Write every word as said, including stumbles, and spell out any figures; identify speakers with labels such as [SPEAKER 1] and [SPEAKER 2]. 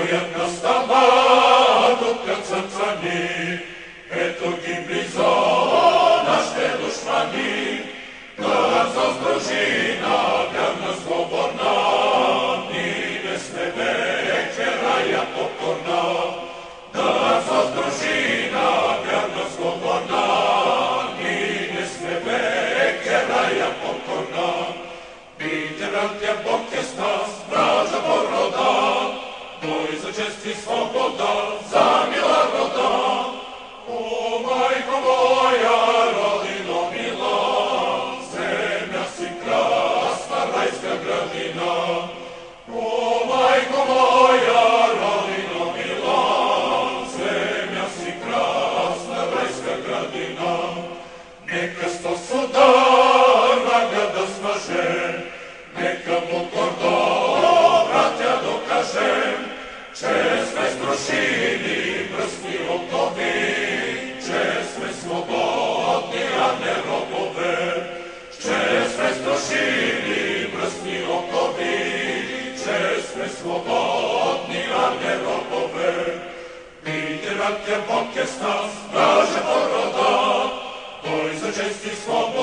[SPEAKER 1] стоят на става, тук сърца ни. Ето ги близо нашите душмани, да сдружи на вярна свободна. Ние сме вече рая покорна, да сдружи на вярна свободна. Ние сме вече рая покорна. Бите, братя, Бог е с нас, бража порода, той за чест и свобода, за мила рода. О, майко моя, родино мила, земя си красна, райска градина. О, майко моя, родино мила, земя си красна, райска градина. Нека сто удар врага да смаже, нека му гордо, братя, докажем, че сме струшили пръстни окови, че сме свободни, а не робове. Че сме струшили пръстни окови, че сме свободни, а не робове. Бийте, братя, Бог е с нас, бража порода, той за чест и свобода.